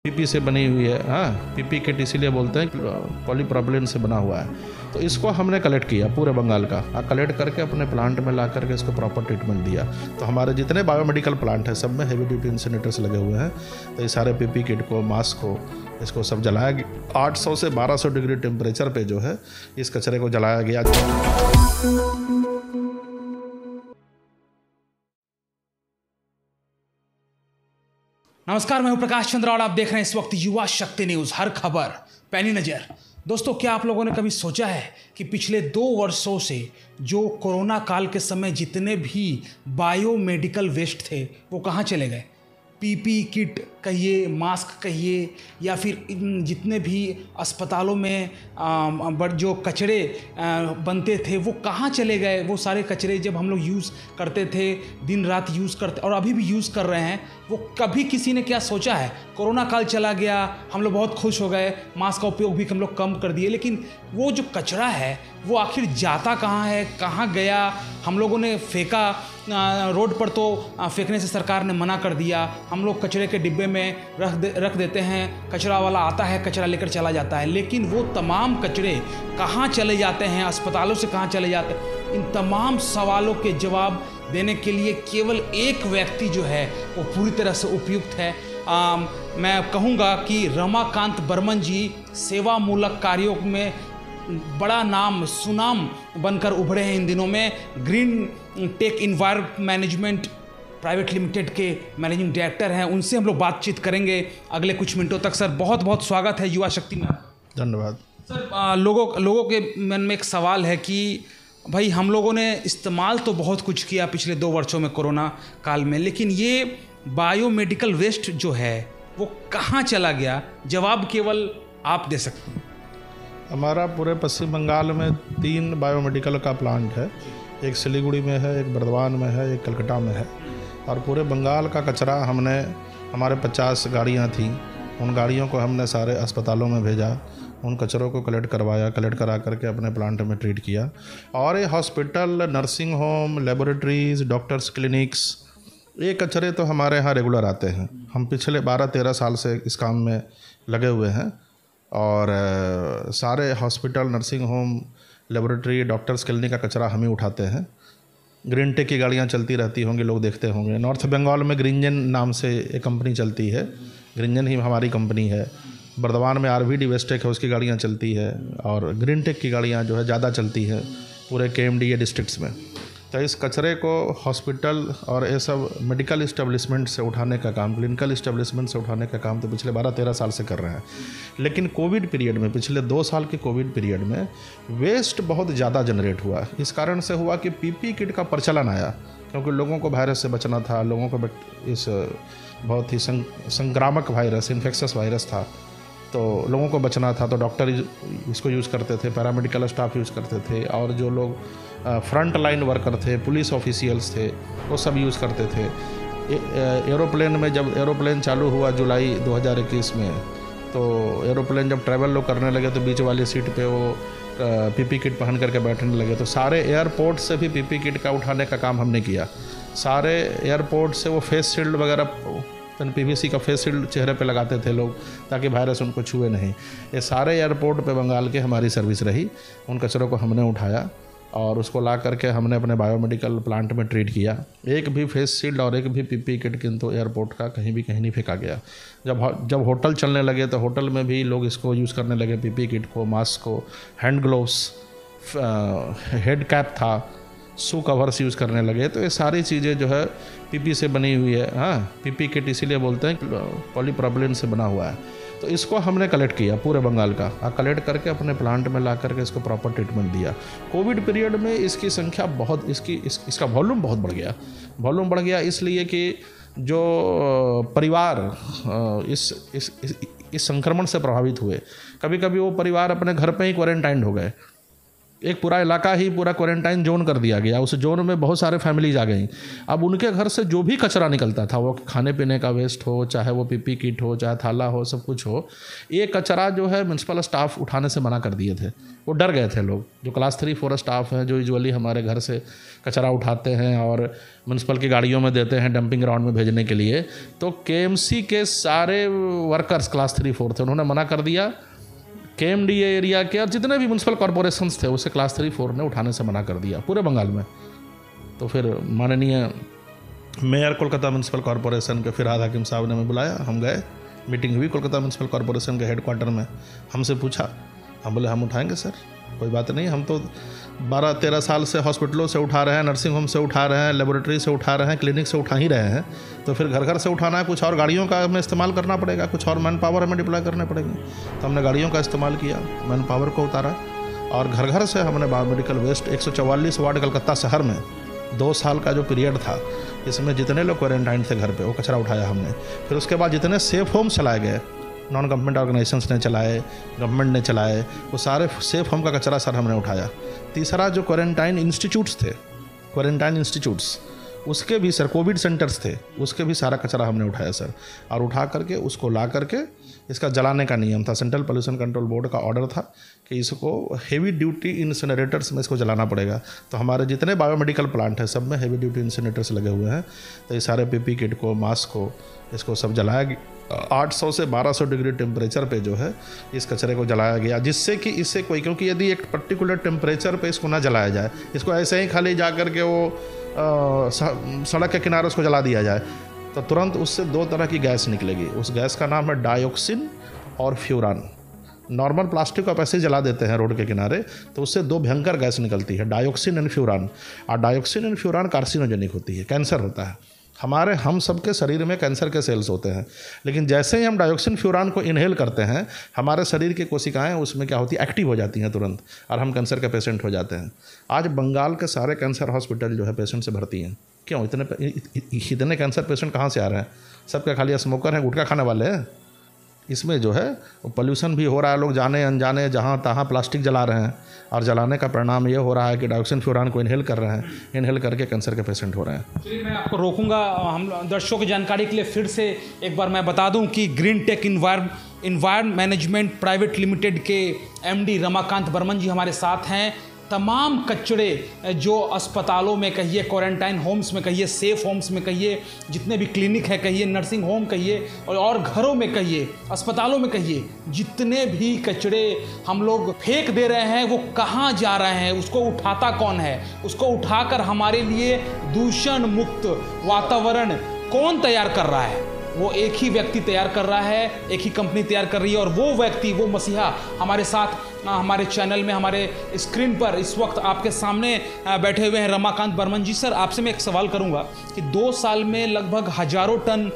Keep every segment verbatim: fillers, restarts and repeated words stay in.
PP से बनी हुई है। हाँ, पीपी किट इसीलिए बोलते हैं पॉलीप्रोपिलीन से बना हुआ है। तो इसको हमने कलेक्ट किया पूरे बंगाल का, कलेक्ट करके अपने प्लांट में ला करके इसको प्रॉपर ट्रीटमेंट दिया। तो हमारे जितने बायोमेडिकल प्लांट हैं सब में हेवी ड्यूटी इंसिनेटर्स लगे हुए हैं। तो ये सारे पीपी किट को, मास्क को, इसको सब जलाया गया। आठ सौ से बारह सौ डिग्री टेम्परेचर पे जो है इस कचरे को जलाया गया। नमस्कार, मैं हूं प्रकाश चंद्र और आप देख रहे हैं इस वक्त युवा शक्ति न्यूज। हर खबर पैनी नजर। दोस्तों, क्या आप लोगों ने कभी सोचा है कि पिछले दो वर्षों से जो कोरोना काल के समय जितने भी बायोमेडिकल वेस्ट थे वो कहाँ चले गए? पीपी किट कहिए, मास्क कहिए, या फिर जितने भी अस्पतालों में बड़ जो कचरे बनते थे वो कहाँ चले गए? वो सारे कचरे जब हम लोग यूज़ करते थे, दिन रात यूज़ करते और अभी भी यूज़ कर रहे हैं, वो कभी किसी ने क्या सोचा है? कोरोना काल चला गया, हम लोग बहुत खुश हो गए, मास्क का उपयोग भी हम लोग कम कर दिए, लेकिन वो जो कचरा है वो आखिर जाता कहाँ है, कहाँ गया? हम लोगों ने फेंका, रोड पर तो फेंकने से सरकार ने मना कर दिया। हम लोग कचरे के डिब्बे में रख दे, रख देते हैं, कचरा वाला आता है, कचरा लेकर चला जाता है, लेकिन वो तमाम कचरे कहाँ चले जाते हैं, अस्पतालों से कहाँ चले जाते हैं? इन तमाम सवालों के जवाब देने के लिए केवल एक व्यक्ति जो है वो पूरी तरह से उपयुक्त है। आ, मैं कहूँगा कि रमाकांत बर्मन जी सेवा मूलक कार्यों में बड़ा नाम सुनाम बनकर उभरे हैं इन दिनों में। Green tech environment management private limited के मैनेजिंग डायरेक्टर हैं। उनसे हम लोग बातचीत करेंगे अगले कुछ मिनटों तक। सर, बहुत बहुत स्वागत है युवा शक्ति में। धन्यवाद सर। आ, लोगों लोगों के मन में एक सवाल है कि भाई, हम लोगों ने इस्तेमाल तो बहुत कुछ किया पिछले दो वर्षों में कोरोना काल में, लेकिन ये बायोमेडिकल वेस्ट जो है वो कहाँ चला गया? जवाब केवल आप दे सकते हैं। हमारा पूरे पश्चिम बंगाल में तीन बायोमेडिकल का प्लांट है। एक सिलीगुड़ी में है, एक बर्धमान में है, एक कलकत्ता में है। और पूरे बंगाल का कचरा हमने, हमारे पचास गाड़ियाँ थीं, उन गाड़ियों को हमने सारे अस्पतालों में भेजा, उन कचरों को कलेक्ट करवाया, कलेक्ट करा करके अपने प्लांट में ट्रीट किया। और ये hospital, nursing home, laboratories, doctors clinics, ये कचरे तो हमारे यहाँ रेगुलर आते हैं। हम पिछले बारह तेरह साल से इस काम में लगे हुए हैं। और सारे hospital, nursing home, laboratory, doctors clinic का कचरा हम ही उठाते हैं। ग्रीन टेक की गाड़ियाँ चलती रहती होंगी, लोग देखते होंगे। नॉर्थ बंगाल में ग्रीनजन नाम से एक कंपनी चलती है, ग्रीनजन ही हमारी कंपनी है। बर्धमान में आरवीडी वेस्टेक है, उसकी गाड़ियाँ चलती है। और ग्रीन टेक की गाड़ियाँ जो है ज़्यादा चलती है पूरे के एम डी ए डिस्ट्रिक्ट्स में। तो इस कचरे को हॉस्पिटल और ये सब मेडिकल इस्टेब्लिशमेंट से उठाने का काम, क्लिनिकल इस्टेब्लिशमेंट से उठाने का काम तो पिछले बारह तेरह साल से कर रहे हैं। लेकिन कोविड पीरियड में, पिछले दो साल के कोविड पीरियड में वेस्ट बहुत ज़्यादा जनरेट हुआ। इस कारण से हुआ कि पीपी किट का प्रचलन आया, क्योंकि लोगों को वायरस से बचना था, लोगों को इस बहुत ही संक्रामक वायरस, इन्फेक्शस वायरस था, तो लोगों को बचना था। तो डॉक्टर इसको यूज़ करते थे, पैरामेडिकल स्टाफ यूज़ करते थे, और जो लोग फ्रंट लाइन वर्कर थे, पुलिस ऑफिशियल्स थे, वो सब यूज़ करते थे। एरोप्लेन में जब एरोप्लेन चालू हुआ जुलाई दो हज़ार इक्कीस में, तो एरोप्लेन जब ट्रैवल लोग करने लगे तो बीच वाली सीट पे वो पीपी किट पहन करके बैठने लगे। तो सारे एयरपोर्ट से भी पीपी किट का उठाने का काम हमने किया। सारे एयरपोर्ट से वो फेस शील्ड वगैरह, पीवीसी का फेस शील्ड चेहरे पे लगाते थे लोग, ताकि वायरस उनको छुए नहीं। ये सारे एयरपोर्ट पे बंगाल के हमारी सर्विस रही। उन कचरों को हमने उठाया और उसको ला करके हमने अपने बायोमेडिकल प्लांट में ट्रीट किया। एक भी फेस शील्ड और एक भी पीपी किट किंतु एयरपोर्ट का कहीं भी कहीं नहीं फेंका गया। जब जब होटल चलने लगे तो होटल में भी लोग इसको यूज़ करने लगे, पीपी किट को, मास्क को, हैंड ग्लोव्स, हेड कैप था, शू कवर्स यूज़ करने लगे। तो ये सारी चीज़ें जो है पीपी से बनी हुई है। हाँ, पीपी किट इसीलिए बोलते हैं पॉलीप्रोपिलीन से बना हुआ है। तो इसको हमने कलेक्ट किया पूरे बंगाल का, कलेक्ट करके अपने प्लांट में ला करके इसको प्रॉपर ट्रीटमेंट दिया। कोविड पीरियड में इसकी संख्या बहुत, इसकी इस, इसका वॉल्यूम बहुत बढ़ गया। वॉल्यूम बढ़ गया इसलिए कि जो परिवार इस इस इस संक्रमण से प्रभावित हुए, कभी कभी वो परिवार अपने घर पे ही क्वारंटाइन हो गए। एक पूरा इलाका ही पूरा क्वारंटाइन जोन कर दिया गया। उस जोन में बहुत सारे फैमिलीज आ गई। अब उनके घर से जो भी कचरा निकलता था, वो खाने पीने का वेस्ट हो, चाहे वो पीपी किट हो, चाहे थाला हो, सब कुछ हो, ये कचरा जो है म्यूनसिपल स्टाफ उठाने से मना कर दिए थे। वो डर गए थे लोग, जो क्लास थ्री फोर स्टाफ हैं, जो यूजुअली हमारे घर से कचरा उठाते हैं और म्यूनसिपल की गाड़ियों में देते हैं डंपिंग ग्राउंड में भेजने के लिए। तो केएमसी के सारे वर्कर्स क्लास थ्री फोर थे, उन्होंने मना कर दिया। केएमडी एरिया के और जितने भी म्यूनसिपल कॉरपोरेशंस थे उसे क्लास थ्री फोर ने उठाने से मना कर दिया पूरे बंगाल में। तो फिर माननीय मेयर कोलकाता म्यूनसिपल कॉरपोरेशन के फिरहाद हाकिम साहब ने हमें बुलाया, हम गए, मीटिंग हुई कोलकाता म्यूनसिपल कॉरपोरेशन के हेडक्वार्टर में। हमसे पूछा, हम बोले हम उठाएंगे सर, कोई बात नहीं, हम तो बारह तेरह साल से हॉस्पिटलों से उठा रहे हैं, नर्सिंग होम से उठा रहे हैं, लेबोरेटरी से उठा रहे हैं, क्लिनिक से उठा ही रहे हैं, तो फिर घर घर से उठाना है, कुछ और गाड़ियों का हमें इस्तेमाल करना पड़ेगा, कुछ और मैन पावर हमें डिप्लॉय करने पड़ेंगे। तो हमने गाड़ियों का इस्तेमाल किया, मैन पावर को उतारा और घर घर से हमने बायोमेडिकल वेस्ट एक सौ चौवालीस वार्ड कलकत्ता शहर में दो साल का जो पीरियड था, इसमें जितने लोग क्वारंटाइन थे घर पे, वो कचरा उठाया हमने। फिर उसके बाद जितने सेफ होम चलाए गए, नॉन गवर्नमेंट ऑर्गेनाइजेशंस ने चलाए, गवर्नमेंट ने चलाए, वो सारे सेफ होम का कचरा सर हमने उठाया। तीसरा जो क्वारंटाइन इंस्टीट्यूट्स थे, क्वारंटाइन इंस्टीट्यूट्स, उसके भी सर कोविड सेंटर्स थे, उसके भी सारा कचरा हमने उठाया सर, और उठा करके उसको ला करके इसका जलाने का नियम था। सेंट्रल पोल्यूशन कंट्रोल बोर्ड का ऑर्डर था कि इसको हेवी ड्यूटी इंसिनरेटर्स में इसको जलाना पड़ेगा। तो हमारे जितने बायोमेडिकल प्लांट हैं सब में हेवी ड्यूटी इंसिनरेटर्स लगे हुए हैं। तो ये सारे पीपी किट को, मास्क को, इसको सब जलाया गया। आठ सौ से बारह सौ डिग्री टेम्परेचर पे जो है इस कचरे को जलाया गया, जिससे कि इससे कोई, क्योंकि यदि एक पर्टिकुलर टेम्परेचर पे इसको ना जलाया जाए, इसको ऐसे ही खाली जा कर के वो आ, सड़क के किनारे उसको जला दिया जाए, तो तुरंत उससे दो तरह की गैस निकलेगी। उस गैस का नाम है डायोक्सिन और फ्यूरान। नॉर्मल प्लास्टिक को आप ऐसे ही जला देते हैं रोड के किनारे, तो उससे दो भयंकर गैस निकलती है, डायोक्सिन एंड फ्यूरान। और डायोक्सिन एंड फ्यूरान कार्सिनोजेनिक होती है, कैंसर होता है। हमारे हम सबके शरीर में कैंसर के सेल्स होते हैं, लेकिन जैसे ही हम डायोक्सिन फ्यूरान को इनहेल करते हैं, हमारे शरीर की कोशिकाएं उसमें क्या होती है, एक्टिव हो जाती हैं तुरंत, और हम कैंसर के पेशेंट हो जाते हैं। आज बंगाल के सारे कैंसर हॉस्पिटल जो है पेशेंट से भर्ती हैं। क्यों? इतने इतने कैंसर पेशेंट कहाँ से आ रहे हैं? सबके खाली स्मोकर हैं, गुटखा खाने वाले हैं। इसमें जो है पोल्यूशन भी हो रहा है, लोग जाने अनजाने जहाँ तहाँ प्लास्टिक जला रहे हैं, और जलाने का परिणाम ये हो रहा है कि डायोक्सिन फ्यूरान को इनहेल कर रहे हैं, इनहेल करके कैंसर के पेशेंट हो रहे हैं। चलिए, मैं आपको रोकूंगा। हम दर्शकों की जानकारी के लिए फिर से एक बार मैं बता दूं कि green tech environ environment management private limited के एमडी रमाकांत बर्मन जी हमारे साथ हैं। तमाम कचरे जो अस्पतालों में कहिए, क्वारंटाइन होम्स में कहिए, सेफ होम्स में कहिए, जितने भी क्लिनिक है कहिए, नर्सिंग होम कहिए, और और घरों में कहिए, अस्पतालों में कहिए, जितने भी कचरे हम लोग फेंक दे रहे हैं वो कहाँ जा रहे हैं, उसको उठाता कौन है, उसको उठाकर हमारे लिए दूषण मुक्त वातावरण कौन तैयार कर रहा है? वो एक ही व्यक्ति तैयार कर रहा है, एक ही कंपनी तैयार कर रही है, और वो व्यक्ति, वो मसीहा हमारे साथ हमारे चैनल में, हमारे स्क्रीन पर इस वक्त आपके सामने बैठे हुए हैं रमाकांत बर्मन जी। सर, आपसे मैं एक सवाल करूंगा कि दो साल में लगभग हजारों टन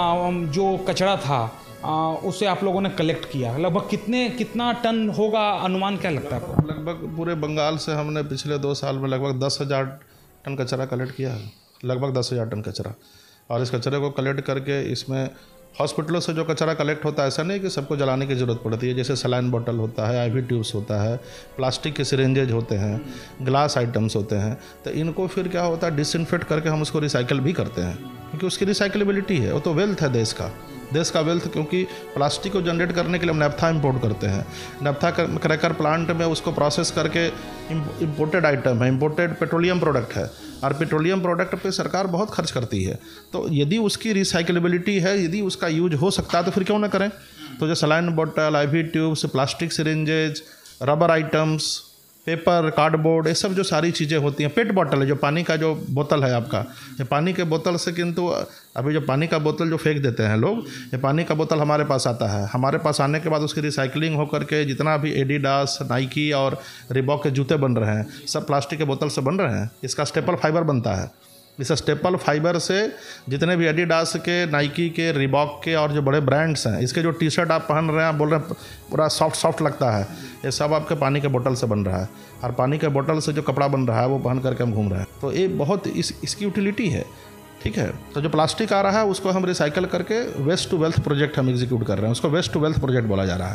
जो कचरा था उसे आप लोगों ने कलेक्ट किया, लगभग कितने कितना टन होगा, अनुमान क्या लगता है आपको? लगभग पूरे बंगाल से हमने पिछले दो साल में लगभग दस हज़ार टन कचरा कलेक्ट किया है, लगभग दस हज़ार टन कचरा। और इस कचरे को कलेक्ट करके इसमें हॉस्पिटलों से जो कचरा कलेक्ट होता है, ऐसा नहीं कि सबको जलाने की ज़रूरत पड़ती है। जैसे सलाइन बोतल होता है, आईवी ट्यूब्स होता है, प्लास्टिक के सिरेंजेज होते हैं, ग्लास आइटम्स होते हैं, तो इनको फिर क्या होता है, डिसइंफेक्ट करके हम उसको रिसाइकिल भी करते हैं, क्योंकि उसकी रिसाइकिलेबिलिटी है। वो तो वेल्थ है देश का, देश का वेल्थ। क्योंकि प्लास्टिक को जनरेट करने के लिए हम नैप्था इंपोर्ट करते हैं, नैप्था क्रैकर प्लांट में उसको प्रोसेस करके इम्पोर्टेड आइटम है, इम्पोर्टेड पेट्रोलियम प्रोडक्ट है, और पेट्रोलियम प्रोडक्ट पे सरकार बहुत खर्च करती है। तो यदि उसकी रिसाइकिलेबिलिटी है, यदि उसका यूज हो सकता है, तो फिर क्यों ना करें। तो जो सलाइन बोतल, IV tubes, plastic syringes, rubber items, paper, cardboard, ये सब जो सारी चीज़ें होती हैं, पेट बॉटल है, जो पानी का जो बोतल है आपका, ये पानी के बोतल से, किंतु अभी जो पानी का बोतल जो फेंक देते हैं लोग, ये पानी का बोतल हमारे पास आता है। हमारे पास आने के बाद उसकी रिसाइकलिंग होकर के जितना भी एडिडास, नाइकी और रिबॉक के जूते बन रहे हैं, सब प्लास्टिक के बोतल से बन रहे हैं। इसका स्टेपल फाइबर बनता है। इस स्टेपल फाइबर से जितने भी एडिडास के, नाइकी के, रिबॉक के और जो बड़े ब्रांड्स हैं, इसके जो टी शर्ट आप पहन रहे हैं, बोल रहे हैं पूरा सॉफ्ट सॉफ्ट लगता है, ये सब आपके पानी के बोतल से बन रहा है। और पानी के बोतल से जो कपड़ा बन रहा है वो पहन करके हम घूम रहे हैं। तो ये बहुत इस इसकी यूटिलिटी है, ठीक है। तो जो प्लास्टिक आ रहा है उसको हम रिसाइकल करके वेस्ट टू वेल्थ प्रोजेक्ट हम एग्जीक्यूट कर रहे हैं, उसको वेस्ट टू वेल्थ प्रोजेक्ट बोला जा रहा है।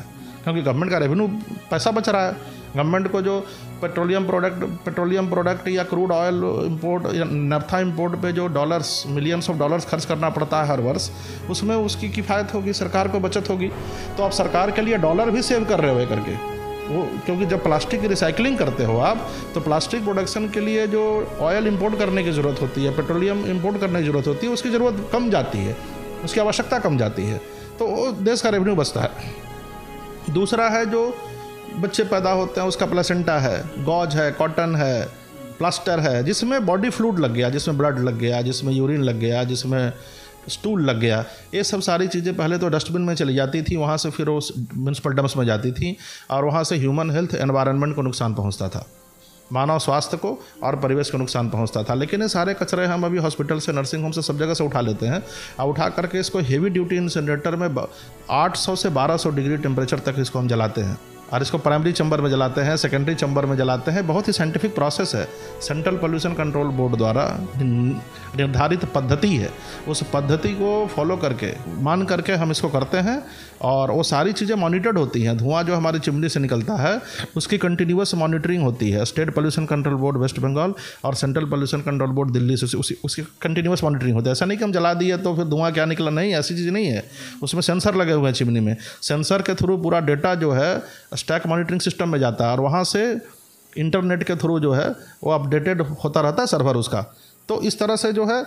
क्योंकि गवर्नमेंट का रेवेन्यू पैसा बच रहा है। गवर्नमेंट को जो पेट्रोलियम प्रोडक्ट पेट्रोलियम प्रोडक्ट या क्रूड ऑयल इंपोर्ट या नफ्था इंपोर्ट पे जो डॉलर्स मिलियंस ऑफ डॉलर्स खर्च करना पड़ता है हर वर्ष, उसमें उसकी किफ़ायत होगी, सरकार को बचत होगी। तो आप सरकार के लिए डॉलर भी सेव कर रहे हो करके वो, क्योंकि जब प्लास्टिक की रिसाइकलिंग करते हो आप, तो प्लास्टिक प्रोडक्शन के लिए जो ऑयल इंपोर्ट करने की ज़रूरत होती है, पेट्रोलियम इंपोर्ट करने की ज़रूरत होती है, उसकी ज़रूरत कम जाती है, उसकी आवश्यकता कम जाती है, तो वो देश का रेवेन्यू बचता है। दूसरा है जो बच्चे पैदा होते हैं उसका प्लेसेंटा है, गॉज है, कॉटन है, प्लास्टर है, जिसमें बॉडी फ्लूइड लग गया, जिसमें ब्लड लग गया, जिसमें यूरिन लग गया, जिसमें स्टूल लग गया, ये सब सारी चीज़ें पहले तो डस्टबिन में चली जाती थी, वहाँ से फिर वो म्यूनसिपल डम्प्स में जाती थी और वहाँ से ह्यूमन हेल्थ एनवायरनमेंट को नुकसान पहुँचता था, मानव स्वास्थ्य को और परिवेश को नुकसान पहुंचता था। लेकिन ये सारे कचरे हम अभी हॉस्पिटल से, नर्सिंग होम से, सब जगह से उठा लेते हैं और उठा करके इसको हेवी ड्यूटी इंसिनरेटर में आठ सौ से बारह सौ डिग्री टेम्परेचर तक इसको हम जलाते हैं और इसको प्राइमरी चैम्बर में जलाते हैं, सेकेंडरी चैम्बर में जलाते हैं। बहुत ही साइंटिफिक प्रोसेस है, सेंट्रल पोल्यूशन कंट्रोल बोर्ड द्वारा निर्धारित पद्धति है। उस पद्धति को फॉलो करके, मान करके हम इसको करते हैं और वो सारी चीज़ें मॉनिटर्ड होती हैं। धुआं जो हमारी चिमनी से निकलता है उसकी कंटिन्यूअस मॉनिटरिंग होती है। State pollution control board West Bengal और central pollution control board Delhi से उसी उसकी कंटिन्यूअस मॉनिटरिंग होती है। ऐसा नहीं कि हम जला दिए तो फिर धुआं क्या निकला, नहीं, ऐसी चीज़ नहीं है। उसमें सेंसर लगे हुए हैं चिमनी में, सेंसर के थ्रू पूरा डेटा जो है स्टैक मॉनिटरिंग सिस्टम में जाता है और वहाँ से इंटरनेट के थ्रू जो है वो अपडेटेड होता रहता है सर्वर उसका। तो इस तरह से जो है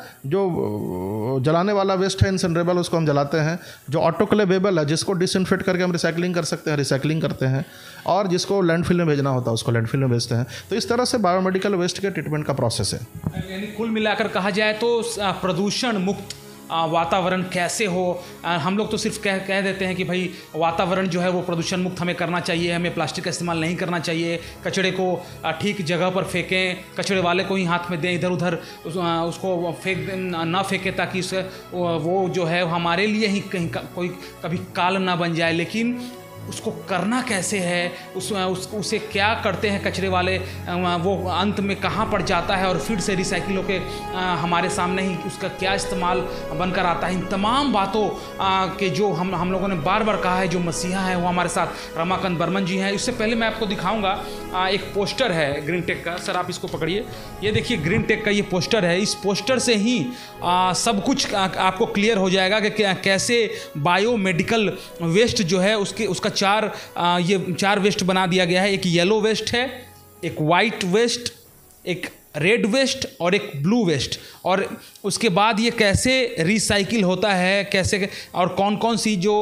जो जलाने वाला वेस्ट है इंसिनरेबल, उसको हम जलाते हैं। जो ऑटोक्लेवेबल है, जिसको डिसइंफेक्ट करके हम रिसाइकलिंग कर सकते हैं, रिसाइकलिंग करते हैं, और जिसको लैंडफिल में भेजना होता है उसको लैंडफिल में भेजते हैं। तो इस तरह से बायोमेडिकल वेस्ट के ट्रीटमेंट का प्रोसेस है। यानी कुल मिलाकर कहा जाए तो प्रदूषण मुक्त वातावरण कैसे हो। हम लोग तो सिर्फ कह कह देते हैं कि भाई वातावरण जो है वो प्रदूषण मुक्त हमें करना चाहिए, हमें प्लास्टिक का इस्तेमाल नहीं करना चाहिए, कचरे को ठीक जगह पर फेंकें, कचरे वाले को ही हाथ में दें, इधर उधर उस, उसको फेंक ना फेंकें ताकि उसे वो जो है हमारे लिए ही कहीं कोई कभी काल ना बन जाए। लेकिन उसको करना कैसे है, उस, उस उसे क्या करते हैं कचरे वाले, वो अंत में कहाँ पड़ जाता है और फिर से रिसाइकिल होके हमारे सामने ही उसका क्या इस्तेमाल बनकर आता है। इन तमाम बातों के जो हम हम लोगों ने बार बार कहा है, जो मसीहा है वो हमारे साथ रमाकांत बर्मन जी हैं। इससे पहले मैं आपको दिखाऊंगा एक पोस्टर है ग्रीन टेक का। सर आप इसको पकड़िए, ये देखिए ग्रीन टेक का ये पोस्टर है। इस पोस्टर से ही आ, सब कुछ आ, आपको क्लियर हो जाएगा कि कैसे बायोमेडिकल वेस्ट जो है उसके उसका चार आ, ये चार वेस्ट बना दिया गया है। एक येलो वेस्ट है, एक वाइट वेस्ट, एक रेड वेस्ट और एक ब्लू वेस्ट। और उसके बाद ये कैसे रिसाइकिल होता है, कैसे और कौन कौन सी जो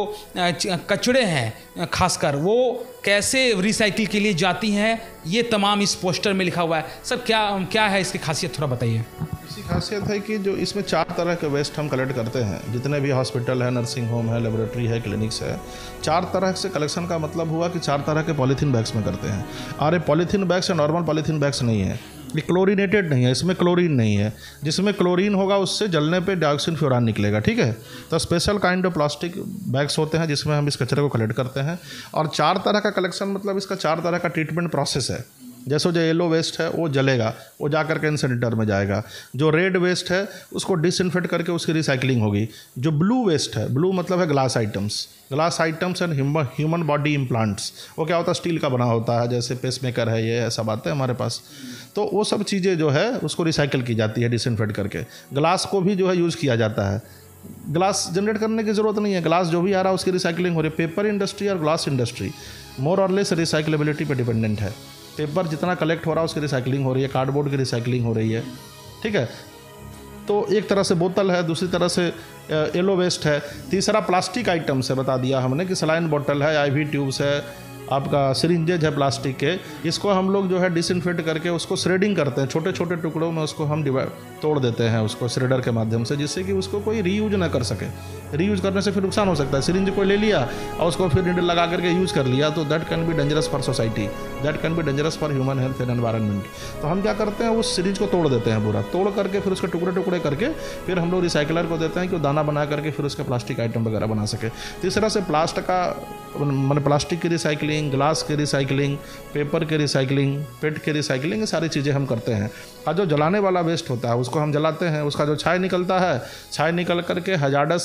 कचड़े हैं खासकर वो कैसे रिसाइकिल के लिए जाती हैं, ये तमाम इस पोस्टर में लिखा हुआ है। सर क्या क्या है इसकी खासियत, थोड़ा बताइए। इसकी खासियत है कि जो इसमें चार तरह के वेस्ट हम कलेक्ट करते हैं, जितने भी हॉस्पिटल है, नर्सिंग होम है, लेबोरेटरी है, क्लिनिक्स है, चार तरह से कलेक्शन का मतलब हुआ कि चार तरह के पॉलीथीन बैग्स में करते हैं। और ये polythene bags normal polythene bags नहीं है, ये क्लोरीनेटेड नहीं है, इसमें क्लोरीन नहीं है। जिसमें क्लोरीन होगा उससे जलने पे डाइऑक्सिन फ्यूरान निकलेगा, ठीक है। तो special kind of plastic bags होते हैं जिसमें हम इस कचरे को कलेक्ट करते हैं। और चार तरह का कलेक्शन मतलब इसका चार तरह का ट्रीटमेंट प्रोसेस है। जैसे जो येलो वेस्ट है वो जलेगा, वो जा करके इंसिनरेटर में जाएगा। जो रेड वेस्ट है उसको डिसइंफेक्ट करके उसकी रिसाइकलिंग होगी। जो ब्लू वेस्ट है, ब्लू मतलब है glass items, glass items and human body implants. वो क्या होता है, स्टील का बना होता है, जैसे पेसमेकर है, ये सब आते हैं हमारे पास। तो वो सब चीज़ें जो है उसको रिसाइकिल की जाती है डिसइंफेक्ट करके। ग्लास को भी जो है यूज़ किया जाता है। ग्लास जनरेट करने की ज़रूरत नहीं है, ग्लास जो भी आ रहा है उसकी रिसाइकलिंग हो रही है। पेपर इंडस्ट्री और ग्लास इंडस्ट्री मोर और लेस रिसाइकलेबिलिटी पर डिपेंडेंट है। पेपर जितना कलेक्ट हो रहा है उसकी रिसाइकलिंग हो रही है, कार्डबोर्ड की रिसाइकलिंग हो रही है, ठीक है। तो एक तरह से बोतल है, दूसरी तरह से येलो वेस्ट है, तीसरा प्लास्टिक आइटम्स है। बता दिया हमने कि सलाइन बोतल है, आईवी ट्यूब्स है, आपका सिरिंजेज है प्लास्टिक के। इसको हम लोग जो है डिसइंफेक्ट करके उसको श्रेडिंग करते हैं, छोटे छोटे टुकड़ों में उसको हम डिवाइड तोड़ देते हैं उसको श्रेडर के माध्यम से, जिससे कि उसको कोई रीयूज ना कर सके। रीयूज करने से फिर नुकसान हो सकता है। सिरिंज कोई ले लिया और उसको फिर नीडल लगा करके यूज़ कर लिया तो that can be dangerous for society, that can be dangerous for human health and environment. तो हम क्या करते हैं, उस सिरिंज को तोड़ देते हैं पूरा, तोड़ करके फिर उसके टुकड़े टुकड़े करके फिर हम लोग रिसाइकलर को देते हैं कि वो दाना बना करके फिर उसका प्लास्टिक आइटम वगैरह बना सके। तीसरा से प्लास्टिक का मतलब प्लास्टिक की रिसाइकलिंग, ग्लास की रिसाइकलिंग, पेपर की रिसाइकलिंग, पेट की रिसाइकलिंग, ये सारी चीज़ें हम करते हैं। और जो जलाने वाला वेस्ट होता है उसको हम जलाते हैं, उसका जो छाई निकलता है, छाई निकल करके हजार्डस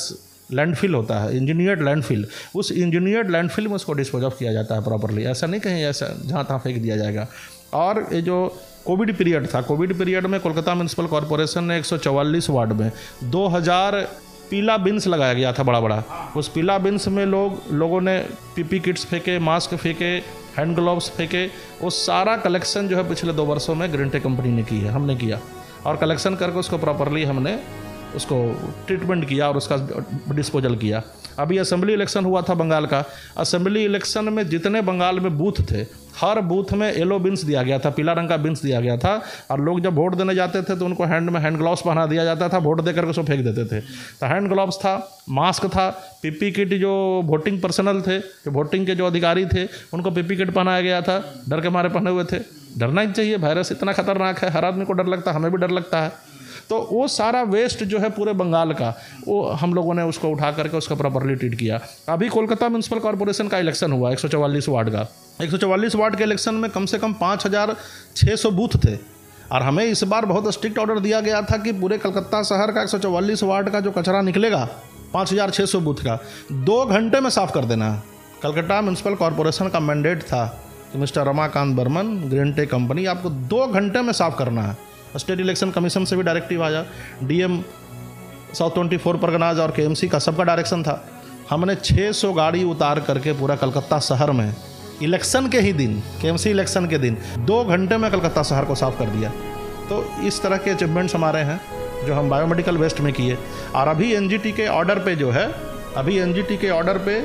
लैंडफिल होता है, इंजीनियर्ड लैंडफिल, उस इंजीनियर्ड लैंडफिल में उसको डिस्पोज ऑफ किया जाता है प्रॉपरली। ऐसा नहीं कहीं ऐसा जहाँ तहाँ फेंक दिया जाएगा। और ये जो कोविड पीरियड था, कोविड पीरियड में कोलकाता म्यूनसिपल कॉरपोरेशन ने एक सौ चवालीस वार्ड में दो हज़ार पीला बिन्स लगाया गया था बड़ा बड़ा। उस पीला बिन्स में लोग लोगों ने पीपी किट्स फेंके, मास्क फेंके, हैंड ग्लोव्स फेंके। वो सारा कलेक्शन जो है पिछले दो वर्षों में ग्रीन टेक कंपनी ने की है, हमने किया। और कलेक्शन करके उसको प्रॉपरली हमने उसको ट्रीटमेंट किया और उसका डिस्पोजल किया। अभी असेंबली इलेक्शन हुआ था बंगाल का। असेंबली इलेक्शन में जितने बंगाल में बूथ थे, हर बूथ में येलो बिन्स दिया गया था, पीला रंग का बिन्स दिया गया था। और लोग जब वोट देने जाते थे तो उनको हैंड में हैंड ग्लव्स पहना दिया जाता था, वोट दे करके उसको फेंक देते थे। तो हैंड ग्लव्स था, मास्क था, पीपी किट, जो वोटिंग पर्सनल थे, जो वोटिंग के जो अधिकारी थे, उनको पीपी किट पहनाया गया था। डर के मारे पहने हुए थे। डरना ही चाहिए, वायरस इतना खतरनाक है, हर आदमी को डर लगता है, हमें भी डर लगता है। तो वो सारा वेस्ट जो है पूरे बंगाल का, वो हम लोगों ने उसको उठा करके उसका प्रॉपरली ट्रीट किया। अभी कोलकाता म्यूनसिपल कॉरपोरेशन का इलेक्शन हुआ एक सौ चवालीस वार्ड का। एक सौ चवालीस वार्ड के इलेक्शन में कम से कम पाँच हज़ार छः सौ बूथ थे। और हमें इस बार बहुत स्ट्रिक्ट ऑर्डर दिया गया था कि पूरे कलकत्ता शहर का एक सौ चवालीस वार्ड का जो कचरा निकलेगा पाँच हज़ार छः सौ बूथ का, दो घंटे में साफ़ कर देना है। कलकत्ता म्यूनसिपल कॉरपोरेशन का मैंडेट था कि mister Ramakant Barman, green tech company, आपको दो घंटे में साफ़ करना है। स्टेट इलेक्शन कमीशन से भी डायरेक्टिव आया, DM south twenty four Parganas और केएमसी का सबका डायरेक्शन था। हमने छः सौ गाड़ी उतार करके पूरा कलकत्ता शहर में इलेक्शन के ही दिन, केएमसी इलेक्शन के दिन, दो घंटे में कलकत्ता शहर को साफ़ कर दिया। तो इस तरह के अचीवमेंट्स हमारे हैं जो हम बायोमेडिकल वेस्ट में किए। और अभी एनजीटी के ऑर्डर पे जो है, अभी एनजीटी के ऑर्डर पे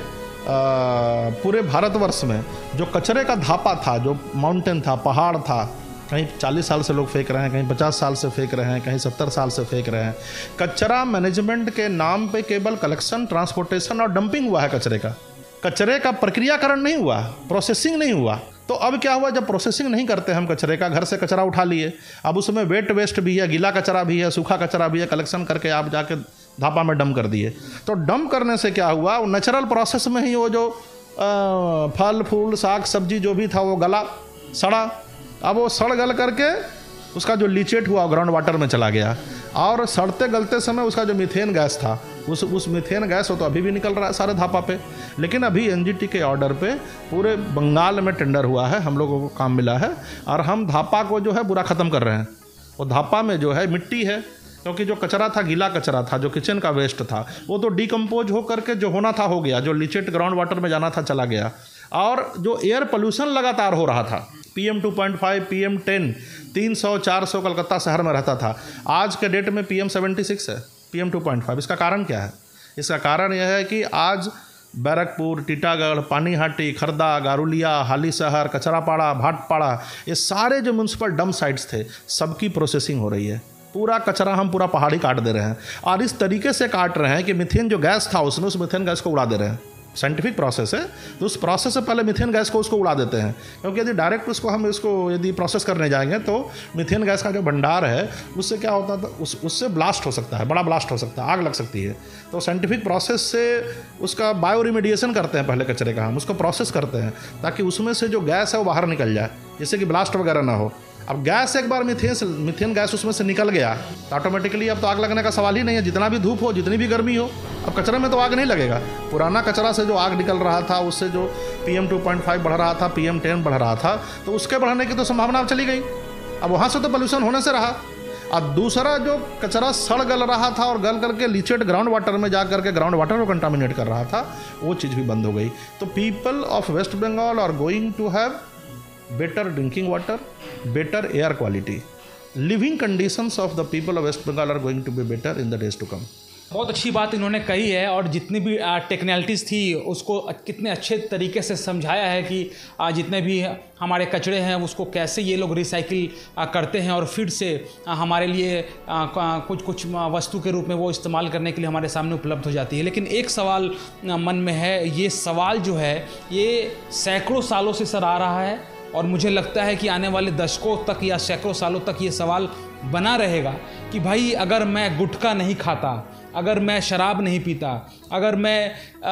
आ, पूरे भारतवर्ष में जो कचरे का धापा था, जो माउंटेन था, पहाड़ था, कहीं चालीस साल से लोग फेंक रहे हैं, कहीं पचास साल से फेंक रहे हैं, कहीं सत्तर साल से फेंक रहे हैं। कचरा मैनेजमेंट के नाम पे केवल कलेक्शन, ट्रांसपोर्टेशन और डंपिंग हुआ है कचरे का। कचरे का प्रक्रियाकरण नहीं हुआ, प्रोसेसिंग नहीं हुआ। तो अब क्या हुआ, जब प्रोसेसिंग नहीं करते हम कचरे का, घर से कचरा उठा लिए, अब उसमें वेट वेस्ट भी है, गीला कचरा भी है, सूखा कचरा भी है, कलेक्शन करके आप जाके धापा में डंप कर दिए। तो डंप करने से क्या हुआ, नेचुरल प्रोसेस में ही वो जो आ, फल फूल साग सब्जी जो भी था वो गला, सड़ा। अब वो सड़ गल करके उसका जो लीचेट हुआ ग्राउंड वाटर में चला गया। और सड़ते गलते समय उसका जो मीथेन गैस था, उस उस मीथेन गैस वो तो अभी भी निकल रहा है सारे धापा पे। लेकिन अभी एनजीटी के ऑर्डर पे पूरे बंगाल में टेंडर हुआ है, हम लोगों को काम मिला है और हम धापा को जो है पूरा ख़त्म कर रहे हैं। वो धापा में जो है मिट्टी है, क्योंकि जो कचरा था, गीला कचरा था, जो किचन का वेस्ट था, वो तो डिकम्पोज हो करके जो होना था हो गया, जो लीचेट ग्राउंड वाटर में जाना था चला गया। और जो एयर पोल्यूशन लगातार हो रहा था, PM two point five, PM ten, तीन सौ चार सौ कलकत्ता शहर में रहता था, आज के डेट में पीएम सेवेंटी सिक्स है, पीएम टू पॉइंट फाइव। इसका कारण क्या है? इसका कारण यह है कि आज बैरकपुर, टीटागढ़, पानीहाटी, खरदा, गारुलिया, हाली शहर, कचरापाड़ा, भाटपाड़ा, ये सारे जो म्यूनसिपल डंप साइट्स थे, सबकी प्रोसेसिंग हो रही है। पूरा कचरा हम पूरा पहाड़ी काट दे रहे हैं और इस तरीके से काट रहे हैं कि मीथेन जो गैस था उसमें, उस मीथेन गैस को उड़ा दे रहे हैं। साइंटिफिक प्रोसेस है, तो उस प्रोसेस से पहले मीथेन गैस को उसको उड़ा देते हैं, क्योंकि यदि डायरेक्ट उसको हम इसको यदि प्रोसेस करने जाएंगे तो मीथेन गैस का जो भंडार है उससे क्या होता था, उस उससे ब्लास्ट हो सकता है, बड़ा ब्लास्ट हो सकता है, आग लग सकती है। तो साइंटिफिक प्रोसेस से उसका बायो रिमीडिएशन करते हैं पहले कचरे का, हम उसको प्रोसेस करते हैं ताकि उसमें से जो गैस है वो बाहर निकल जाए, जिससे कि ब्लास्ट वगैरह ना हो। अब गैस एक बार मीथेन मीथेन गैस उसमें से निकल गया तो ऑटोमेटिकली अब तो आग लगने का सवाल ही नहीं है। जितना भी धूप हो, जितनी भी गर्मी हो, अब कचरे में तो आग नहीं लगेगा। पुराना कचरा से जो आग निकल रहा था, उससे जो पीएम टू पॉइंट फाइव बढ़ रहा था, पीएम टेन बढ़ रहा था, तो उसके बढ़ने की तो संभावना चली गई। अब वहाँ से तो पोल्यूशन होने से रहा। अब दूसरा जो कचरा सड़ गल रहा था और गल करके लीचेट ग्राउंड वाटर में जा करके ग्राउंड वाटर को कंटामिनेट कर रहा था, वो चीज़ भी बंद हो गई। तो people of West Bengal are going to have better drinking water, better air quality. Living conditions of the people of West Bengal are going to be better in the days to come. बहुत अच्छी बात इन्होंने कही है और जितनी भी टेक्निकलिटीज़ थी उसको कितने अच्छे तरीके से समझाया है कि जितने भी हमारे कचरे हैं उसको कैसे ये लोग रिसाइकिल करते हैं और फिर से हमारे लिए कुछ कुछ वस्तु के रूप में वो इस्तेमाल करने के लिए हमारे सामने उपलब्ध हो जाती है। लेकिन एक सवाल मन में है, ये सवाल जो है ये सैकड़ों सालों से सर आ रहा है और मुझे लगता है कि आने वाले दशकों तक या सैकड़ों सालों तक ये सवाल बना रहेगा कि भाई अगर मैं गुटखा नहीं खाता, अगर मैं शराब नहीं पीता, अगर मैं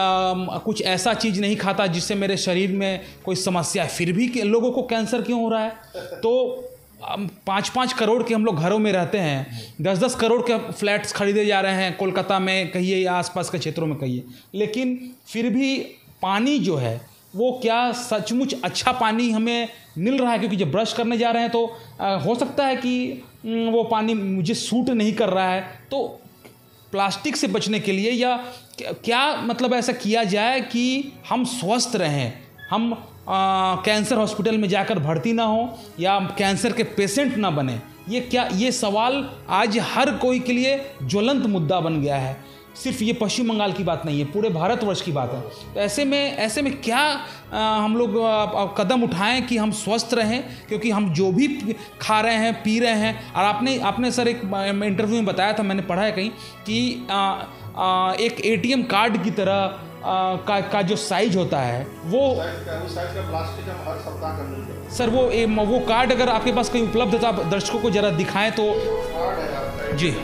आ, कुछ ऐसा चीज़ नहीं खाता जिससे मेरे शरीर में कोई समस्या है, फिर भी लोगों को कैंसर क्यों हो रहा है? तो पाँच पाँच करोड़ के हम लोग घरों में रहते हैं, दस दस करोड़ के फ्लैट्स खरीदे जा रहे हैं कोलकाता में कहिए या आसपास के क्षेत्रों में कहिए, लेकिन फिर भी पानी जो है वो क्या सचमुच अच्छा पानी हमें मिल रहा है? क्योंकि जब ब्रश करने जा रहे हैं तो आ, हो सकता है कि वो पानी मुझे सूट नहीं कर रहा है। तो प्लास्टिक से बचने के लिए या क्या मतलब ऐसा किया जाए कि हम स्वस्थ रहें, हम आ, कैंसर हॉस्पिटल में जाकर भर्ती ना हो या कैंसर के पेशेंट ना बने? ये क्या ये सवाल आज हर कोई के लिए ज्वलंत मुद्दा बन गया है। सिर्फ ये पश्चिम बंगाल की बात नहीं है, पूरे भारतवर्ष की बात है। तो ऐसे में ऐसे में क्या आ, हम लोग आ, कदम उठाएं कि हम स्वस्थ रहें? क्योंकि हम जो भी खा रहे हैं पी रहे हैं, और आपने आपने सर एक इंटरव्यू में बताया था, मैंने पढ़ा है कहीं कि आ, आ, एक एटीएम कार्ड की तरह आ, का का जो साइज होता है वो साइज का प्लास्टिक हम हर सप्ताह का सर वो ए, वो कार्ड अगर आपके पास कहीं उपलब्ध है तो आप दर्शकों को जरा दिखाएं तो। कार्ड है आपका, जी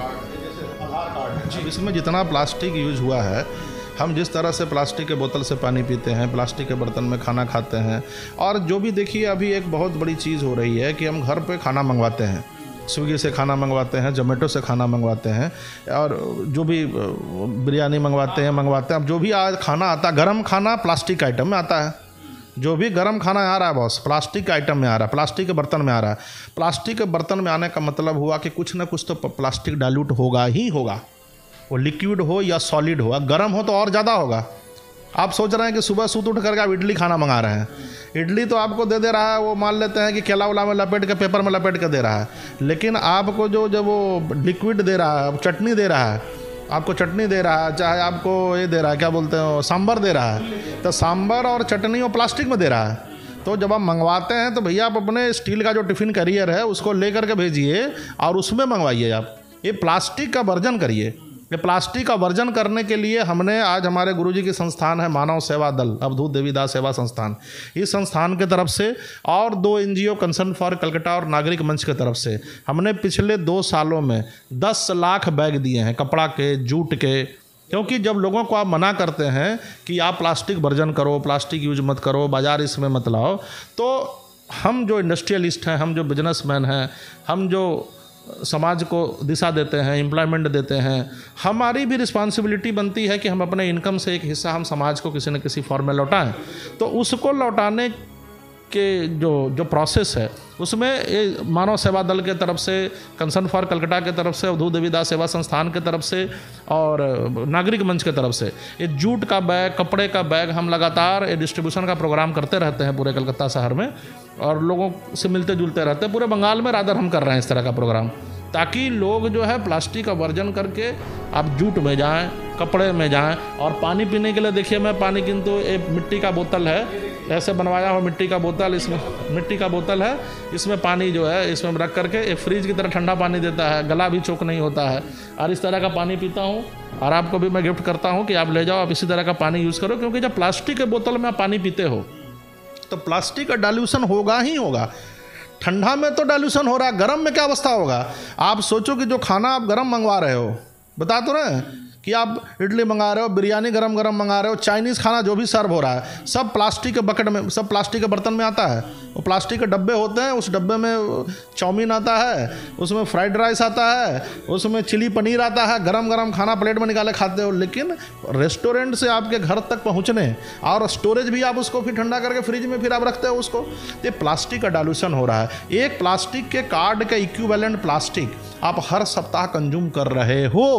आधार कार्ड है। इसमें जितना प्लास्टिक यूज हुआ है, हम जिस तरह से प्लास्टिक के बोतल से पानी पीते हैं, प्लास्टिक के बर्तन में खाना खाते हैं, और जो भी देखिए अभी एक बहुत बड़ी चीज़ हो रही है कि हम घर पे खाना मंगवाते हैं, स्विगी से खाना मंगवाते हैं, जोमेटो से खाना मंगवाते हैं, और जो भी बिरयानी मंगवाते हैं मंगवाते हैं अब जो भी आज खाना आता है, गर्म खाना प्लास्टिक आइटम में आता है। जो भी गर्म खाना आ रहा है बॉस प्लास्टिक आइटम में आ रहा है, प्लास्टिक के बर्तन में आ रहा है। प्लास्टिक के बर्तन में आने का मतलब हुआ कि कुछ ना कुछ तो प्लास्टिक डाइल्यूट होगा ही होगा, वो लिक्विड हो या सॉलिड हो। गर्म हो तो और ज़्यादा होगा। आप सोच रहे हैं कि सुबह सूत उठ करके आप इडली खाना मंगा रहे हैं, इडली तो आपको दे दे रहा है, वो मान लेते हैं कि केला उला में लपेट के पेपर में लपेट के दे रहा है, लेकिन आपको जो जब वो लिक्विड दे रहा है, चटनी दे रहा है, आपको चटनी दे रहा है, चाहे आपको ये दे रहा है क्या बोलते हैं सांभर दे रहा है, तो सांभर और चटनी वो प्लास्टिक में दे रहा है। तो जब आप मंगवाते हैं तो भैया आप अपने स्टील का जो टिफ़िन कैरियर है उसको ले करके भेजिए और उसमें मंगवाइए। आप ये प्लास्टिक का वर्जन करिए। ये प्लास्टिक का वर्जन करने के लिए हमने आज हमारे गुरुजी की संस्थान है मानव सेवा दल, अवधूत देवीदास सेवा संस्थान, इस संस्थान के तरफ से और दो एनजीओ कंसर्न फॉर कलकत्ता और नागरिक मंच के तरफ से हमने पिछले दो सालों में दस लाख बैग दिए हैं, कपड़ा के, जूट के। क्योंकि जब लोगों को आप मना करते हैं कि आप प्लास्टिक वर्जन करो, प्लास्टिक यूज मत करो, बाज़ार इसमें मत लाओ, तो हम जो इंडस्ट्रियलिस्ट हैं, हम जो बिजनेसमैन हैं, हम जो समाज को दिशा देते हैं, एम्प्लॉयमेंट देते हैं, हमारी भी रिस्पॉन्सिबिलिटी बनती है कि हम अपने इनकम से एक हिस्सा हम समाज को किसी न किसी फॉर्म में लौटाएं। तो उसको लौटाने के जो जो प्रोसेस है उसमें ये मानव सेवा दल के तरफ से, कंसर्न फॉर कलकत्ता के तरफ से, अवधूत देवीदास सेवा संस्थान के तरफ से और नागरिक मंच के तरफ से ये जूट का बैग, कपड़े का बैग हम लगातार ये डिस्ट्रीब्यूशन का प्रोग्राम करते रहते हैं पूरे कलकत्ता शहर में, और लोगों से मिलते जुलते रहते हैं। पूरे बंगाल में रादर हम कर रहे हैं इस तरह का प्रोग्राम, ताकि लोग जो है प्लास्टिक का वर्जन करके आप जूट में जाएं, कपड़े में जाएं। और पानी पीने के लिए देखिए मैं पानी किंतु एक मिट्टी का बोतल है, ऐसे बनवाया हुआ मिट्टी का बोतल, इसमें मिट्टी का बोतल है, इसमें पानी जो है इसमें रख करके एक फ्रिज की तरह ठंडा पानी देता है, गला भी चोक नहीं होता है, और इस तरह का पानी पीता हूँ। और आपको भी मैं गिफ्ट करता हूँ कि आप ले जाओ, आप इसी तरह का पानी यूज़ करो, क्योंकि जब प्लास्टिक के बोतल में आप पानी पीते हो तो प्लास्टिक का डाइल्यूशन होगा ही होगा। ठंडा में तो डाइल्यूशन हो रहा है, गर्म में क्या अवस्था होगा? आप सोचो कि जो खाना आप गर्म मंगवा रहे हो, बता तो रहे हैं कि आप इडली मंगा रहे हो, बिरयानी गरम गरम मंगा रहे हो, चाइनीज़ खाना जो भी सर्व हो रहा है सब प्लास्टिक के बकेट में, सब प्लास्टिक के बर्तन में आता है। वो प्लास्टिक के डब्बे होते हैं, उस डब्बे में चाउमीन आता है, उसमें फ्राइड राइस आता है, उसमें चिली पनीर आता है, गरम गरम खाना प्लेट में निकाले खाते हो। लेकिन रेस्टोरेंट से आपके घर तक पहुँचने और स्टोरेज भी आप उसको फिर ठंडा करके फ्रिज में फिर आप रखते हो उसको, ये प्लास्टिक का डाइल्यूशन हो रहा है। एक प्लास्टिक के कार्ड के इक्विवेलेंट प्लास्टिक आप हर सप्ताह कंज्यूम कर रहे हो,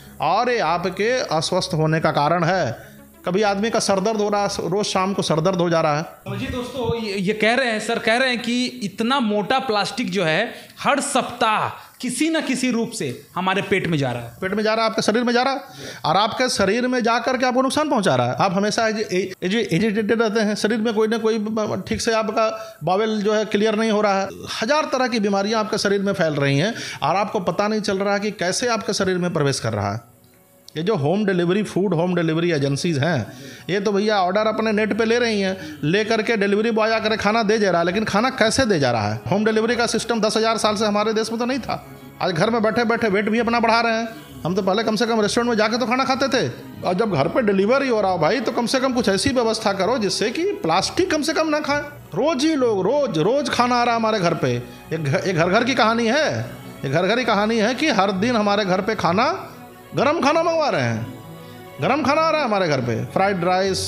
और ये आपके अस्वस्थ होने का कारण है। कभी आदमी का सरदर्द हो रहा है, रोज शाम को सरदर्द हो जा रहा है। समझिए दोस्तों, ये, ये कह रहे हैं सर, कह रहे हैं कि इतना मोटा प्लास्टिक जो है हर सप्ताह किसी न किसी रूप से हमारे पेट में जा रहा है, पेट में जा रहा है, आपके शरीर में जा रहा है, और आपके शरीर में जा करके आपको नुकसान पहुंचा रहा है। आप हमेशा एजिटेटेड रहते हैं, शरीर में कोई ना कोई ठीक से आपका बावेल जो है क्लियर नहीं हो रहा है, हजार तरह की बीमारियां आपके शरीर में फैल रही हैं, और आपको पता नहीं चल रहा कि कैसे आपके शरीर में प्रवेश कर रहा है। ये जो home delivery, food home delivery agencies हैं, ये तो भैया ऑर्डर अपने नेट पे ले रही हैं, ले करके डिलीवरी बॉय आकर खाना दे जा रहा है, लेकिन खाना कैसे दे जा रहा है? होम डिलीवरी का सिस्टम दस हज़ार साल से हमारे देश में तो नहीं था। आज घर में बैठे बैठे वेट भी अपना बढ़ा रहे हैं। हम तो पहले कम से कम रेस्टोरेंट में जाके तो खाना खाते थे, और जब घर पे डिलीवरी हो रहा हो भाई, तो कम से कम कुछ ऐसी व्यवस्था करो जिससे कि प्लास्टिक कम से कम ना खाएं। रोज ही लोग रोज रोज खाना आ रहा है हमारे घर पे, एक घर एक घर घर की कहानी है, ये घर घर की कहानी है कि हर दिन हमारे घर पे खाना गरम खाना मंगवा रहे हैं, गरम खाना आ रहा है हमारे घर पे, fried rice,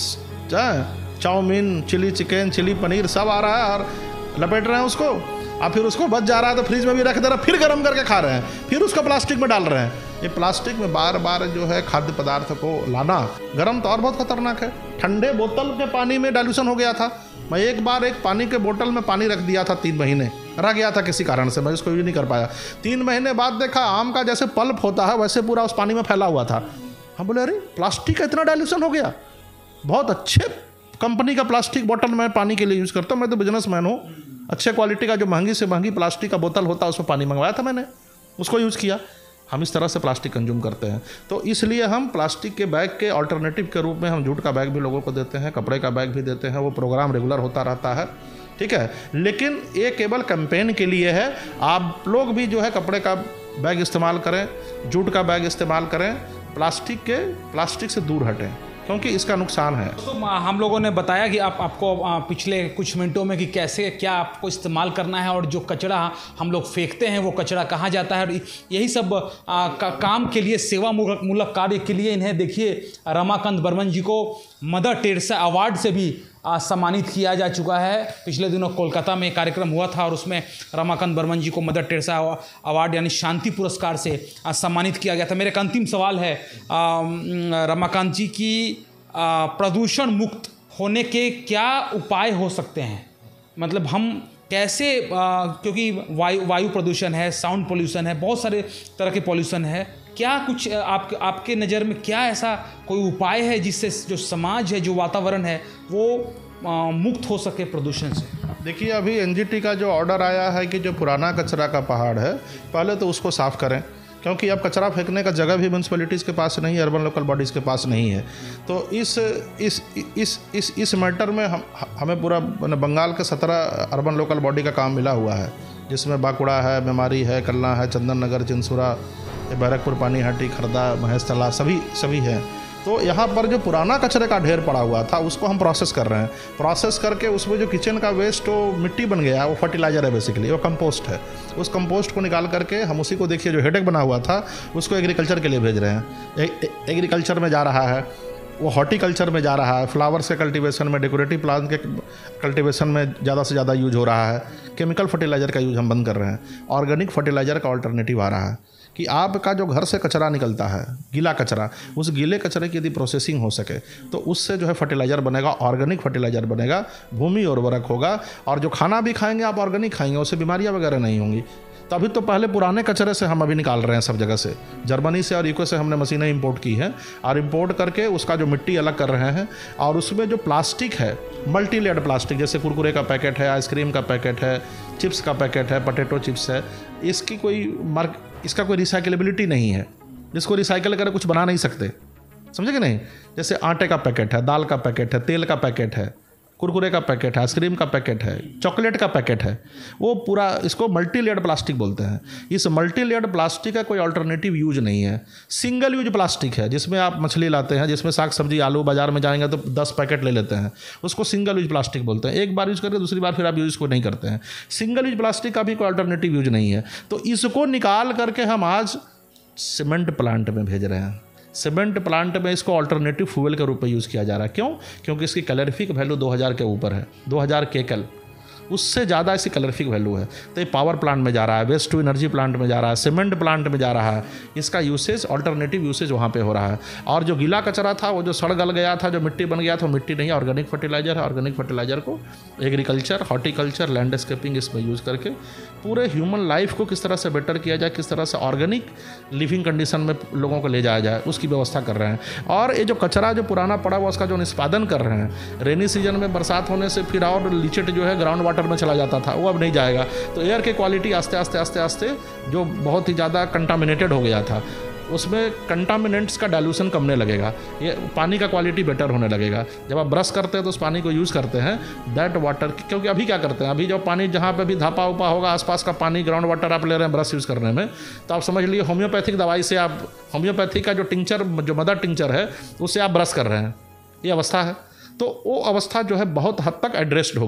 chowmein, chilli chicken, chilli paneer सब आ रहा है और लपेट रहे हैं उसको, और फिर उसको बच जा रहा है तो फ्रिज में भी रख दे रहे हैं, फिर गर्म करके खा रहे हैं, फिर उसको प्लास्टिक में डाल रहे हैं। ये प्लास्टिक में बार बार जो है खाद्य पदार्थ को लाना, गर्म तो और बहुत खतरनाक है। ठंडे बोतल के पानी में डाइल्यूशन हो गया था। मैं एक बार एक पानी के बोतल में पानी रख दिया था, तीन महीने रह गया था किसी कारण से, मैं उसको यूज नहीं कर पाया। तीन महीने बाद देखा आम का जैसे पल्प होता है वैसे पूरा उस पानी में फैला हुआ था। हम बोले अरे प्लास्टिक का इतना डाइल्यूशन हो गया। बहुत अच्छे कंपनी का प्लास्टिक बोतल मैं पानी के लिए यूज़ करता हूँ, मैं तो बिजनेसमैन हूँ। अच्छे क्वालिटी का जो महंगी से महंगी प्लास्टिक का बोतल होता है उसमें पानी मंगवाया था मैंने, उसको यूज़ किया। हम इस तरह से प्लास्टिक कंज्यूम करते हैं, तो इसलिए हम प्लास्टिक के बैग के अल्टरनेटिव के रूप में हम जूट का बैग भी लोगों को देते हैं, कपड़े का बैग भी देते हैं। वो प्रोग्राम रेगुलर होता रहता है, ठीक है। लेकिन ये केवल कैंपेन के लिए है। आप लोग भी जो है कपड़े का बैग इस्तेमाल करें, जूट का बैग इस्तेमाल करें, प्लास्टिक के प्लास्टिक से दूर हटें क्योंकि इसका नुकसान है। तो हम लोगों ने बताया कि आप आपको पिछले कुछ मिनटों में कि कैसे क्या आपको इस्तेमाल करना है और जो कचरा हम लोग फेंकते हैं वो कचरा कहाँ जाता है, और यही सब आ, का, काम के लिए, सेवा मूलक कार्य के लिए इन्हें देखिए रमाकांत बर्मन जी को मदर टेरेसा अवार्ड से भी आ, सम्मानित किया जा चुका है। पिछले दिनों कोलकाता में कार्यक्रम हुआ था और उसमें रमाकांत बर्मन जी को मदर टेरेसा अवार्ड यानी शांति पुरस्कार से आ, सम्मानित किया गया था। मेरा एक अंतिम सवाल है रमाकांत जी की, प्रदूषण मुक्त होने के क्या उपाय हो सकते हैं? मतलब हम कैसे, आ, क्योंकि वायु वायु प्रदूषण है, साउंड पोल्यूशन है, बहुत सारे तरह के पोल्यूशन है, क्या कुछ आप, आपके नज़र में क्या ऐसा कोई उपाय है जिससे जो समाज है, जो वातावरण है वो आ, मुक्त हो सके प्रदूषण से? देखिए अभी एनजीटी का जो ऑर्डर आया है कि जो पुराना कचरा का पहाड़ है पहले तो उसको साफ़ करें, क्योंकि अब कचरा फेंकने का जगह भी म्यूनसिपैलिटीज़ के पास नहीं है, अर्बन लोकल बॉडीज़ के पास नहीं है। तो इस इस इस इस इस मैटर में हम हमें पूरा बंगाल के सत्रह अर्बन लोकल बॉडी का काम मिला हुआ है, जिसमें बांकुड़ा है, मेमारी है, कल्ला है, चंदन नगर, चिंसुरा, बैरकपुर, पानीहाटी, खरदा, महेशतला सभी सभी हैं। तो यहाँ पर जो पुराना कचरे का ढेर पड़ा हुआ था उसको हम प्रोसेस कर रहे हैं। प्रोसेस करके उसमें जो किचन का वेस्ट वो मिट्टी बन गया, वो फर्टिलाइज़र है बेसिकली, वो कंपोस्ट है। उस कंपोस्ट को निकाल करके हम उसी को देखिए जो हेडेक बना हुआ था उसको एग्रीकल्चर के लिए भेज रहे हैं। एग्रीकल्चर में जा रहा है, वो हॉर्टिकल्चर में जा रहा है, फ्लावर्स के कल्टीवेशन में, डेकोरेटिव प्लांट के कल्टीवेशन में ज़्यादा से ज़्यादा यूज हो रहा है। केमिकल फर्टिलाइज़र का यूज हम बंद कर रहे हैं। ऑर्गेनिक फर्टिलाइज़र का अल्टरनेटिव आ रहा है कि आपका जो घर से कचरा निकलता है, गीला कचरा, उस गीले कचरे की यदि प्रोसेसिंग हो सके तो उससे जो है फर्टिलाइज़र बनेगा, ऑर्गेनिक फर्टिलाइज़र बनेगा, भूमि उर्वरक होगा, और जो खाना भी खाएंगे आप ऑर्गेनिक खाएंगे, उससे बीमारियां वगैरह नहीं होंगी। तो अभी तो पहले पुराने कचरे से हम अभी निकाल रहे हैं सब जगह से। जर्मनी से और यूके से हमने मशीनें इंपोर्ट की हैं और इंपोर्ट करके उसका जो मिट्टी अलग कर रहे हैं, और उसमें जो प्लास्टिक है, मल्टी लेयर प्लास्टिक, जैसे कुरकुरे का पैकेट है, आइसक्रीम का पैकेट है, चिप्स का पैकेट है, पोटैटो चिप्स है, इसकी कोई मार्क इसका कोई रिसाइकलेबिलिटी नहीं है, जिसको रिसाइकल करके कुछ बना नहीं सकते, समझे कि नहीं। जैसे आटे का पैकेट है, दाल का पैकेट है, तेल का पैकेट है, कुरकुरे का पैकेट है, आइसक्रीम का पैकेट है, चॉकलेट का पैकेट है, वो पूरा इसको मल्टी लेयर्ड प्लास्टिक बोलते हैं। इस मल्टी लेयर्ड प्लास्टिक का कोई अल्टरनेटिव यूज नहीं है। सिंगल यूज प्लास्टिक है, जिसमें आप मछली लाते हैं, जिसमें साग सब्जी, आलू बाजार में जाएंगे तो दस पैकेट ले लेते हैं, उसको सिंगल यूज प्लास्टिक बोलते हैं। एक बार यूज करके दूसरी बार फिर आप यूज को नहीं करते हैं। सिंगल यूज प्लास्टिक का भी कोई अल्टरनेटिव यूज नहीं है। तो इसको निकाल करके हम आज सीमेंट प्लांट में भेज रहे हैं। सीमेंट प्लांट में इसको अल्टरनेटिव फ्यूल के रूप में यूज़ किया जा रहा है। क्यों? क्योंकि इसकी कैलोरीफिक वैल्यू दो हज़ार के ऊपर है, दो हज़ार केकल, उससे ज़्यादा इसकी कैलोरीफिक वैल्यू है। तो ये पावर प्लांट में जा रहा है, वेस्ट टू एनर्जी प्लांट में जा रहा है, सीमेंट प्लांट में जा रहा है। इसका यूसेज, अल्टरनेटिव यूसेज वहाँ पे हो रहा है। और जो गीला कचरा था, वो जो सड़ गल गया था, जो मिट्टी बन गया था, मिट्टी नहीं, ऑर्गेनिक फर्टिलाइजर है। ऑर्गेनिक फर्टिलाइजर को एग्रीकल्चर, हॉर्टिकल्चर, लैंडस्केपिंग इसमें यूज़ करके पूरे ह्यूमन लाइफ को किस तरह से बेटर किया जाए, किस तरह से ऑर्गेनिक लिविंग कंडीशन में लोगों को ले जाया जाए, उसकी व्यवस्था कर रहे हैं। और ये जो कचरा जो पुराना पड़ा हुआ, उसका जो निष्पादन कर रहे हैं, रेनी सीजन में बरसात होने से फिर और लीचेट जो है ग्राउंड वाटर में चला जाता था, वो अब नहीं जाएगा। तो एयर की क्वालिटी आस्ते आस्ते आस्ते आस्ते जो बहुत ही ज़्यादा कंटामिनेटेड हो गया था, उसमें कंटामिनेंट्स का डाइल्यूशन कमने लगेगा, ये पानी का क्वालिटी बेटर होने लगेगा। जब आप ब्रश करते हैं तो उस पानी को यूज़ करते हैं, दैट वाटर, क्योंकि अभी क्या करते हैं, अभी जो पानी जहाँ पे भी धापा उपा होगा, आसपास का पानी, ग्राउंड वाटर आप ले रहे हैं ब्रश यूज़ करने में, तो आप समझ लीजिए होम्योपैथिक दवाई से आप, होम्योपैथी का जो टिंचर, जो मदर टिंचर है, उससे आप ब्रश कर रहे हैं, ये अवस्था है। तो वो अवस्था जो है बहुत हद तक एड्रेस्ड होगी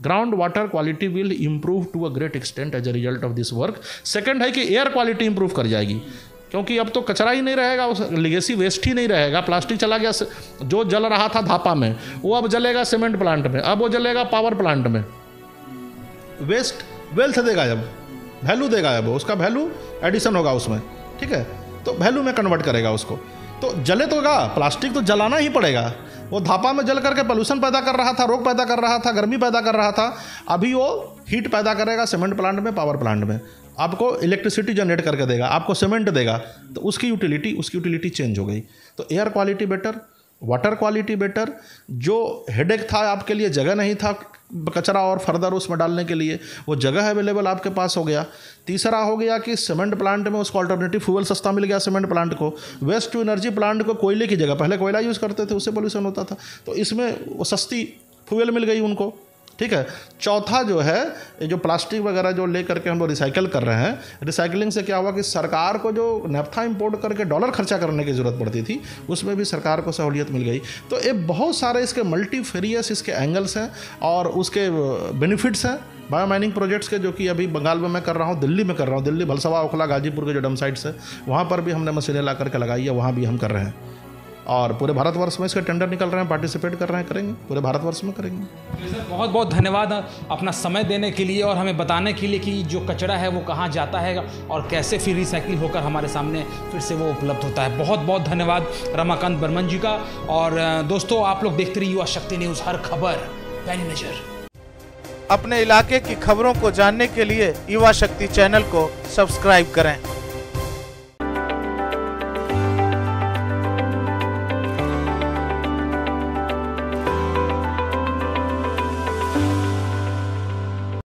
ground water quality will improve to a great extent as a result of this work. Second है कि एयर क्वालिटी इंप्रूव कर जाएगी, क्योंकि अब तो कचरा ही नहीं रहेगा, उस लिगेसी वेस्ट ही नहीं रहेगा। प्लास्टिक चला गया, जो जल रहा था धापा में वो अब जलेगा सीमेंट प्लांट में, अब वो जलेगा पावर प्लांट में। वेस्ट वेल्थ देगा, जब वैल्यू देगा, जब उसका वैल्यू एडिशन होगा उसमें, ठीक है, तो वैल्यू में कन्वर्ट करेगा उसको। तो जले तो गा, प्लास्टिक तो जलाना ही पड़ेगा। वो धापा में जल करके पोल्यूशन पैदा कर रहा था, रोग पैदा कर रहा था, गर्मी पैदा कर रहा था, अभी वो हीट पैदा करेगा सीमेंट प्लांट में, पावर प्लांट में, आपको इलेक्ट्रिसिटी जनरेट करके देगा, आपको सीमेंट देगा, तो उसकी यूटिलिटी उसकी यूटिलिटी चेंज हो गई। तो air quality better, water quality better, जो हेडेक था आपके लिए, जगह नहीं था कचरा और फर्दर उसमें डालने के लिए, वो जगह अवेलेबल आपके पास हो गया। तीसरा हो गया कि सीमेंट प्लांट में उसको अल्टरनेटिव फ्यूल सस्ता मिल गया सीमेंट प्लांट को। वेस्ट टू एनर्जी प्लांट को कोयले की जगह, पहले कोयला यूज़ करते थे, उससे पोल्यूशन होता था, तो इसमें वो सस्ती फ्यूल मिल गई उनको, ठीक है। चौथा जो है, ये जो प्लास्टिक वगैरह जो ले करके हम लोग रिसाइकल कर रहे हैं, रिसाइकलिंग से क्या हुआ कि सरकार को जो नैफ्था इंपोर्ट करके डॉलर खर्चा करने की ज़रूरत पड़ती थी, उसमें भी सरकार को सहूलियत मिल गई। तो ये बहुत सारे इसके मल्टीफेरियस इसके एंगल्स हैं और उसके बेनिफिट्स हैं बायो माइनिंग प्रोजेक्ट्स के, जो कि अभी बंगाल में मैं कर रहा हूँ, दिल्ली में कर रहा हूँ। दिल्ली भलसवा, ओखला, गाजीपुर के जो डम साइट्स है, वहाँ पर भी हमने मशीनें ला करके लगाई है, वहाँ भी हम कर रहे हैं। और पूरे भारतवर्ष में इसके टेंडर निकल रहे हैं, पार्टिसिपेट कर रहे हैं, करेंगे, पूरे भारतवर्ष में करेंगे। सर बहुत बहुत धन्यवाद अपना समय देने के लिए और हमें बताने के लिए कि जो कचरा है वो कहाँ जाता है और कैसे फिर रिसाइकिल होकर हमारे सामने फिर से वो उपलब्ध होता है। बहुत बहुत धन्यवाद रमाकांत बर्मन जी का। और दोस्तों, आप लोग देखते रहिए युवा शक्ति न्यूज़, हर खबर पैनी नजर। अपने इलाके की खबरों को जानने के लिए युवा शक्ति चैनल को सब्सक्राइब करें।